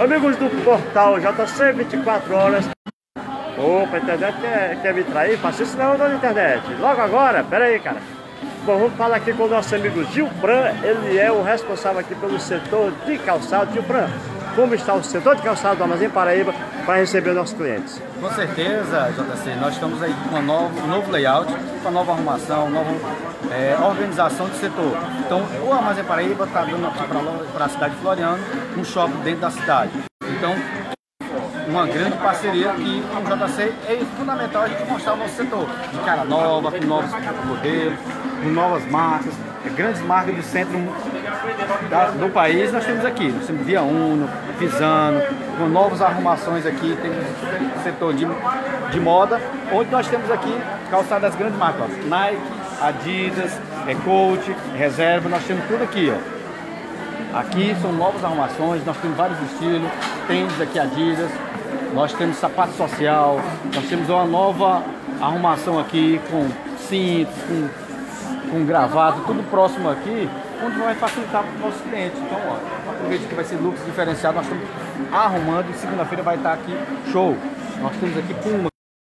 Amigos do portal JC 24 horas. Opa, a internet quer me trair? Faça isso não, dona internet. Logo agora, pera aí, cara. Bom, vamos falar aqui com o nosso amigo Gilpran. Ele é o responsável aqui pelo setor de calçado. Gilpran, como está o setor de calçado do Armazém Paraíba para receber os nossos clientes? Com certeza, JC, nós estamos aí com um novo layout, uma nova arrumação, nova organização do setor. Então, o Armazém Paraíba está dando aqui para a cidade de Floriano um shopping dentro da cidade. Então, uma grande parceria que com o JC é fundamental a gente mostrar o nosso setor de cara nova, com novos modelos, com novas marcas, grandes marcas do centro do país nós temos aqui. Nós temos Via Uno, Visano, com novas arrumações aqui, temos o setor de moda, onde nós temos aqui calçado das grandes marcas, ó, Nike, Adidas, Coach, Reserva, nós temos tudo aqui, ó. Aqui são novas arrumações, nós temos vários estilos, tênis aqui Adidas, nós temos sapato social, nós temos uma nova arrumação aqui com cintos, com gravata, tudo próximo aqui, onde vai facilitar para os nossos clientes. Então, ó, aproveite que vai ser looks diferenciado, nós estamos arrumando e segunda-feira vai estar aqui show. Nós temos aqui Puma,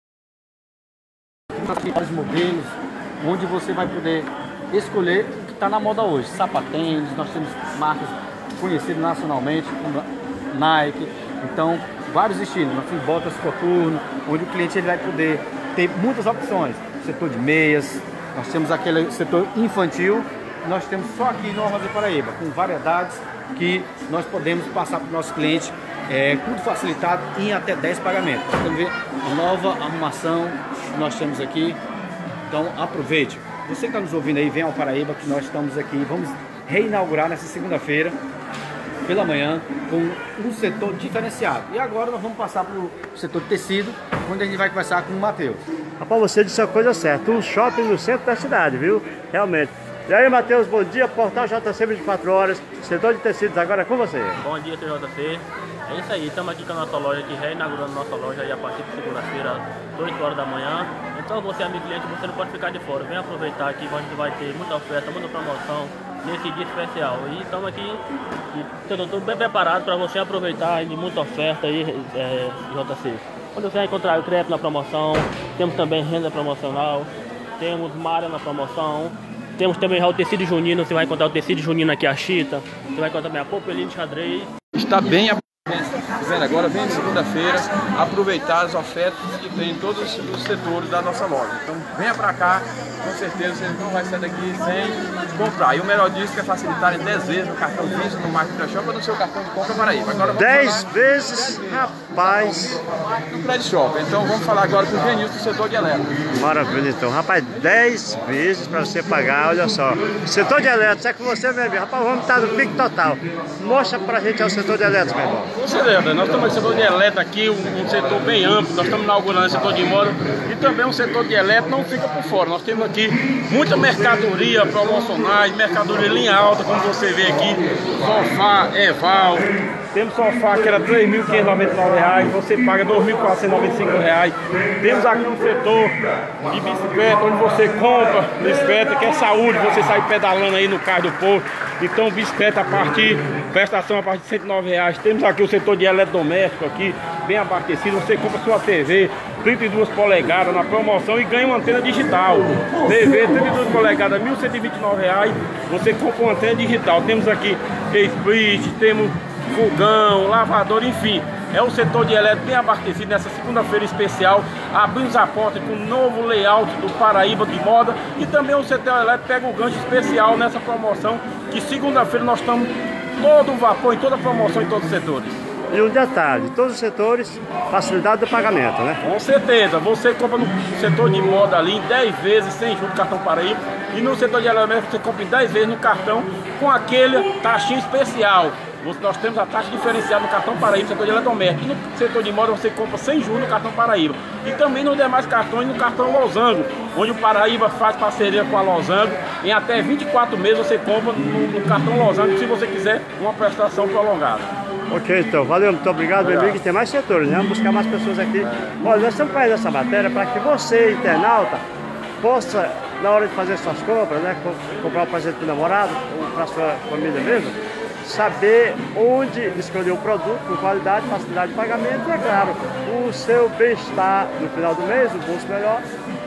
vários modelos, onde você vai poder escolher o que está na moda hoje. Sapatênis, nós temos marcas conhecidas nacionalmente, como Nike, então vários estilos. Nós temos botas coturno, onde o cliente ele vai poder ter muitas opções. Setor de meias, nós temos aquele setor infantil, nós temos só aqui no Armazém Paraíba, com variedades que nós podemos passar para o nosso cliente, tudo facilitado em até 10 pagamentos. Vamos ver a nova arrumação que nós temos aqui, então aproveite. Você que está nos ouvindo aí, vem ao Paraíba, que nós estamos aqui, vamos reinaugurar nessa segunda-feira, pela manhã, com um setor diferenciado. E agora nós vamos passar para o setor de tecido, onde a gente vai conversar com o Matheus. Rapaz, você disse a coisa certa, um shopping no centro da cidade, viu? Realmente. E aí, Matheus, bom dia, portal JC 24 horas, setor de tecidos, agora é com você. Bom dia, JC. É isso aí, estamos aqui com a nossa loja, aqui reinaugurando nossa loja aí a partir de segunda-feira, às 8 horas da manhã. Então você, amigo cliente, você não pode ficar de fora, vem aproveitar aqui, a gente vai ter muita oferta, muita promoção nesse dia especial. E estamos aqui, tudo bem preparado para você aproveitar de muita oferta aí, JC. Onde você vai encontrar o crepe na promoção, temos também renda promocional, temos malha na promoção, temos também já o tecido junino, você vai encontrar o tecido junino aqui, a chita, você vai encontrar também a popelinha de xadrez. Está bem vendo agora, vem segunda-feira, aproveitar as ofertas que tem em todos os setores da nossa loja. Então venha para cá, com certeza você não vai sair daqui sem comprar. E o melhor disso é facilitar em 10 vezes no cartão Visa, no Market Shop ou no seu cartão de compra Paraíba. Agora 10 vezes, rapaz! No Credit Shop. Então vamos falar agora com o Genilson do setor de eletro. Maravilha, então, rapaz, 10 vezes para você pagar, olha só. Setor de eletro, é com você, meu amigo. Rapaz, vamos estar no pique total. Mostra pra gente o setor de eletro, meu irmão. Com certeza, nós estamos no setor de eletro aqui, um setor bem amplo, nós estamos inaugurando o setor de moda e também um setor de eletro não fica por fora. Nós temos aqui muita mercadoria promocionais, mercadoria linha alta, como você vê aqui, sofá, Eval. Temos sofá que era R$ 3.599, você paga R$ 2.495. Temos aqui um setor de bicicleta, onde você compra bicicleta, que é saúde, você sai pedalando aí no carro do povo. Então bicicleta prestação a partir de R$ 109. Temos aqui o setor de eletrodoméstico aqui, bem abastecido, você compra sua TV 32 polegadas na promoção e ganha uma antena digital. TV 32 polegadas, R$ 1.129, você compra uma antena digital. Temos aqui split, temos fogão, lavador, enfim. É o setor de eletro bem abastecido nessa segunda-feira especial. Abrimos a porta com um novo layout do Paraíba de moda. E também o setor eletro pega o gancho especial nessa promoção, que segunda-feira nós estamos todo vapor em toda a promoção em todos os setores. E um detalhe, todos os setores, facilidade do pagamento, né? Com certeza, você compra no setor de moda ali em 10 vezes sem juros do cartão Paraíba. E no setor de eletrodoméstico você compra em 10 vezes no cartão com aquele taxinha especial. Nós temos a taxa diferenciada no cartão Paraíba, no setor de eletrodoméstico. E no setor de moda você compra sem juros no cartão Paraíba. E também nos demais cartões no cartão Losango, onde o Paraíba faz parceria com a Losango. Em até 24 meses você compra no cartão Losango, se você quiser uma prestação prolongada. Ok, então, valeu, muito obrigado, meu amigo. E tem mais setores, né? Vamos buscar mais pessoas aqui. Olha, nós estamos fazendo essa matéria para que você, internauta, possa, na hora de fazer suas compras, né? Comprar um presente para o namorado ou para a sua família mesmo, saber onde escolher o produto com qualidade, facilidade de pagamento e, é claro, o seu bem-estar no final do mês, o bolso melhor.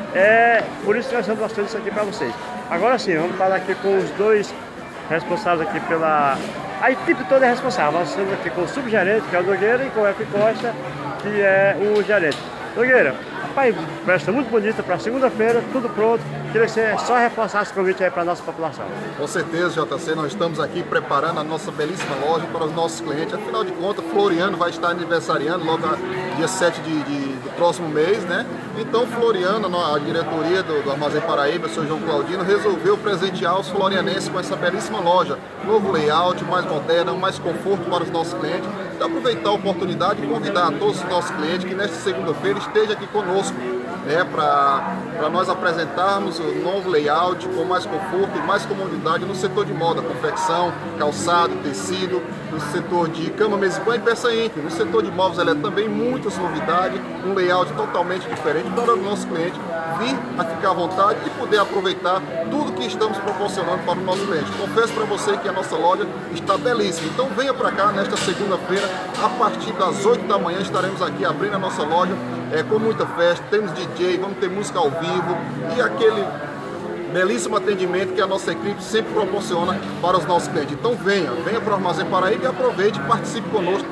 Por isso que nós estamos mostrando isso aqui para vocês. Agora sim, vamos falar aqui com os dois responsáveis aqui pela... A equipe toda é responsável. Nós estamos aqui com o subgerente, que é o Nogueira, e com o F. Costa, que é o gerente. Nogueira, rapaz, festa muito bonita para segunda-feira, tudo pronto. Queria que você só reforçasse o convite aí para a nossa população. Com certeza, JC, nós estamos aqui preparando a nossa belíssima loja para os nossos clientes. Afinal de contas, Floriano vai estar aniversariando logo dia 7 do próximo mês, né? Então, Floriano, a diretoria do Armazém Paraíba, o Sr. João Claudino, resolveu presentear os florianenses com essa belíssima loja. Novo layout, mais moderna, mais conforto para os nossos clientes. Então, aproveitar a oportunidade e convidar a todos os nossos clientes que nesta segunda-feira estejam aqui conosco, né, para nós apresentarmos o novo layout com mais conforto e mais comodidade no setor de moda, confecção, calçado, tecido, no setor de cama, mesa e banho e peça íntima. No setor de móveis elétricos também muitas novidades, um layout totalmente diferente para o nosso cliente vir a ficar à vontade e poder aproveitar tudo que estamos proporcionando para o nosso cliente. Confesso para você que a nossa loja está belíssima, então venha para cá nesta segunda-feira, a partir das 8 da manhã estaremos aqui abrindo a nossa loja com muita festa, temos DJ, vamos ter música ao vivo e aquele belíssimo atendimento que a nossa equipe sempre proporciona para os nossos clientes. Então venha para o Armazém Paraíba e aproveite e participe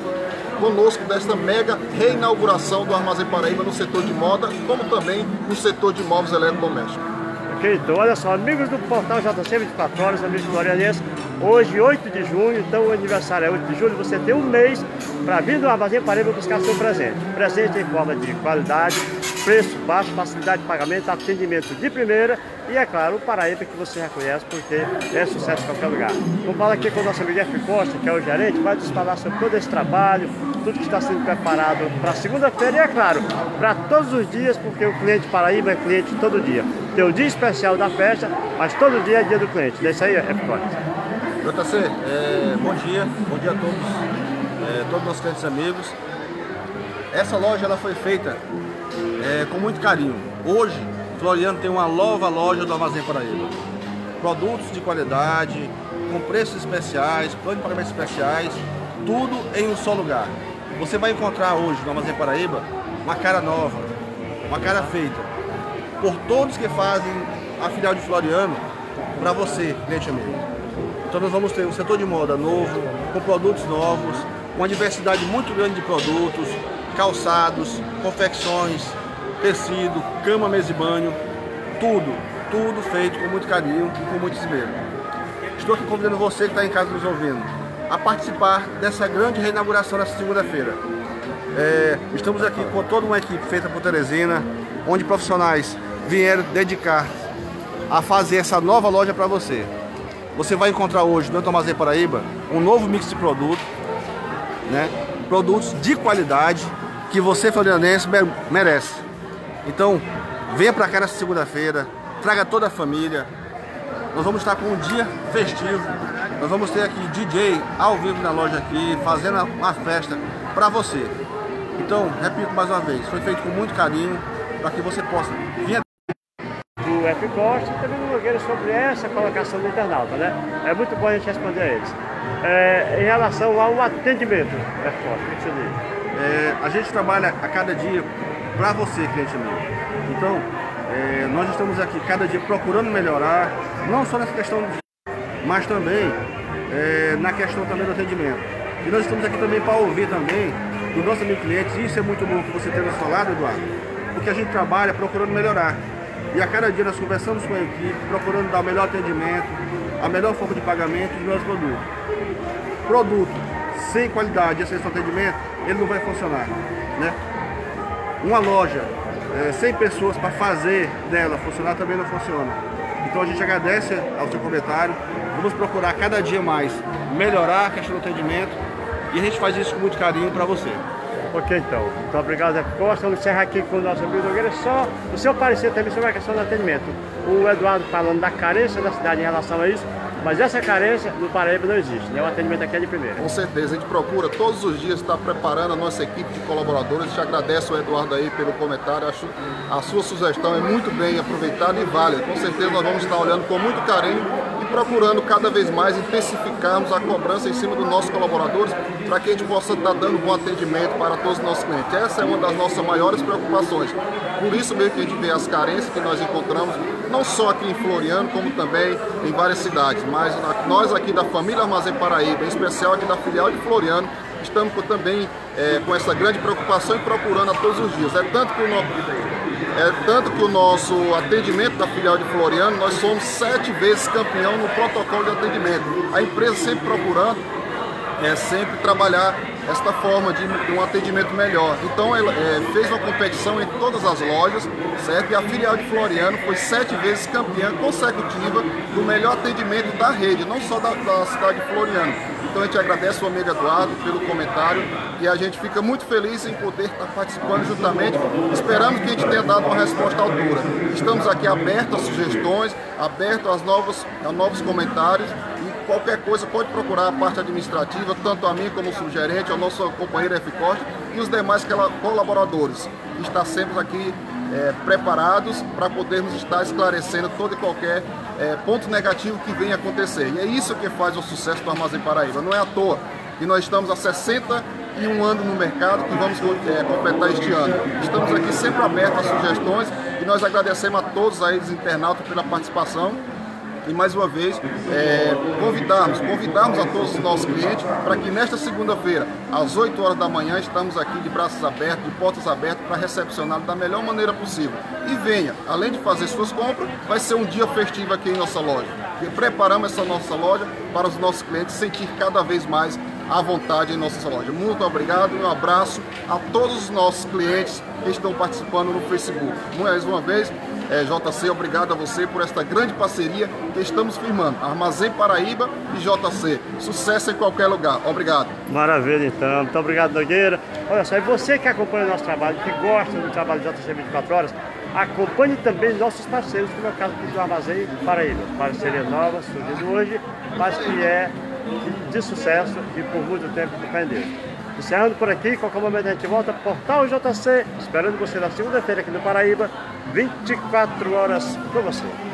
conosco desta mega reinauguração do Armazém Paraíba no setor de moda, como também no setor de móveis eletrodomésticos. Ok, então olha só, amigos do portal JC 24 Horas, amigos florianenses, hoje 8 de junho, então o aniversário é 8 de julho, você tem um mês para vir do Armazém Paraíba buscar seu presente. Presente em forma de qualidade, preço baixo, facilidade de pagamento, atendimento de primeira e, é claro, o Paraíba que você já conhece porque é sucesso em qualquer lugar. Vamos falar aqui com o nosso amigo F. Costa, que é o gerente, vai nos falar sobre todo esse trabalho, tudo que está sendo preparado para segunda-feira e, é claro, para todos os dias, porque o cliente Paraíba é cliente todo dia. Tem o dia especial da festa, mas todo dia é dia do cliente. É isso aí, F. Costa. JC, bom dia a todos os nossos clientes amigos. Essa loja ela foi feita com muito carinho. Hoje, Floriano tem uma nova loja do Armazém Paraíba. Produtos de qualidade, com preços especiais, planos de pagamento especiais, tudo em um só lugar. Você vai encontrar hoje no Armazém Paraíba uma cara nova, uma cara feita por todos que fazem a filial de Floriano para você, cliente amigo. Então nós vamos ter um setor de moda novo, com produtos novos, uma diversidade muito grande de produtos, calçados, confecções, tecido, cama, mesa e banho, tudo feito com muito carinho e com muito esmero. Estou aqui convidando você que está em casa nos ouvindo a participar dessa grande reinauguração nessa segunda-feira. Estamos aqui com toda uma equipe feita por Teresina, onde profissionais vieram dedicar a fazer essa nova loja para você. Você vai encontrar hoje no Armazém Paraíba um novo mix de produtos, né? Produtos de qualidade que você, florianense, merece. Então, venha para cá nessa segunda-feira, traga toda a família. Nós vamos estar com um dia festivo. Nós vamos ter aqui DJ ao vivo na loja aqui, fazendo uma festa para você. Então, repito mais uma vez, foi feito com muito carinho para que você possa vir. Do F. Costa e também do Nogueira sobre essa colocação do internauta, né? É muito bom a gente responder a eles. Em relação ao atendimento, F. Costa, o que você diz? A gente trabalha a cada dia para você, cliente amigo. Então, nós estamos aqui cada dia procurando melhorar, não só nessa questão, mas também na questão também do atendimento. E nós estamos aqui também para ouvir também dos nossos amigos clientes, e isso é muito bom que você tenha nos falado, Eduardo, porque a gente trabalha procurando melhorar. E a cada dia nós conversamos com a equipe, procurando dar o melhor atendimento, a melhor forma de pagamento dos nossos produtos. Produto sem qualidade e sem atendimento, ele não vai funcionar, né? Uma loja sem pessoas para fazer dela funcionar também não funciona. Então a gente agradece ao seu comentário, vamos procurar cada dia mais melhorar a questão do atendimento e a gente faz isso com muito carinho para você. Ok, então. Muito obrigado, F. Costa. Vamos encerrar aqui com o nosso amigo Nogueira. Só o seu parecer também sobre a questão do atendimento. O Eduardo falando da carência da cidade em relação a isso, mas essa carência no Paraíba não existe, né? O atendimento aqui é de primeira. Com certeza, a gente procura todos os dias estar preparando a nossa equipe de colaboradores. A gente agradece ao Eduardo aí pelo comentário. A sua sugestão é muito bem aproveitada e válida. Com certeza nós vamos estar olhando com muito carinho e procurando cada vez mais intensificarmos a cobrança em cima dos nossos colaboradores para que a gente possa estar dando bom atendimento para todos os nossos clientes. Essa é uma das nossas maiores preocupações. Por isso mesmo que a gente vê as carências que nós encontramos, não só aqui em Floriano, como também em várias cidades. Mas nós aqui da família Armazém Paraíba, em especial aqui da filial de Floriano, estamos também com essa grande preocupação e procurando a todos os dias. É tanto que o nosso atendimento da filial de Floriano, nós somos 7 vezes campeão no protocolo de atendimento. A empresa sempre procurando sempre trabalhar esta forma de um atendimento melhor. Então ela fez uma competição em todas as lojas, certo? E a filial de Floriano foi 7 vezes campeã consecutiva do melhor atendimento da rede, não só da cidade de Floriano. Então a gente agradece o amigo Eduardo pelo comentário e a gente fica muito feliz em poder estar participando juntamente. Esperamos que a gente tenha dado uma resposta à altura. Estamos aqui abertos a sugestões, abertos a novos comentários. Qualquer coisa pode procurar a parte administrativa, tanto a mim como o subgerente, ao nosso companheiro F. Costa e os demais colaboradores. Está sempre aqui preparados para podermos estar esclarecendo todo e qualquer ponto negativo que venha acontecer. E é isso que faz o sucesso do Armazém Paraíba. Não é à toa que nós estamos há 61 anos no mercado e vamos completar este ano. Estamos aqui sempre abertos a sugestões e nós agradecemos a todos aí, os internautas, pela participação. E mais uma vez, convidarmos a todos os nossos clientes para que nesta segunda-feira, às 8 horas da manhã, estamos aqui de braços abertos, de portas abertas, para recepcioná-lo da melhor maneira possível. E venha, além de fazer suas compras, vai ser um dia festivo aqui em nossa loja. E preparamos essa nossa loja para os nossos clientes sentir cada vez mais à vontade em nossa loja. Muito obrigado e um abraço a todos os nossos clientes que estão participando no Facebook. Mais uma vez, JC, obrigado a você por esta grande parceria que estamos firmando. Armazém Paraíba e JC. Sucesso em qualquer lugar. Obrigado. Maravilha, então. Muito obrigado, Nogueira. Olha só, e você que acompanha o nosso trabalho, que gosta do trabalho do JC 24 horas, acompanhe também nossos parceiros, como é o caso do Armazém Paraíba. Parceria nova, surgindo hoje, mas que é de sucesso e por muito tempo defendido. Encerrando por aqui, qualquer momento a gente volta, Portal JC, esperando você na segunda-feira aqui no Paraíba, 24 horas com você.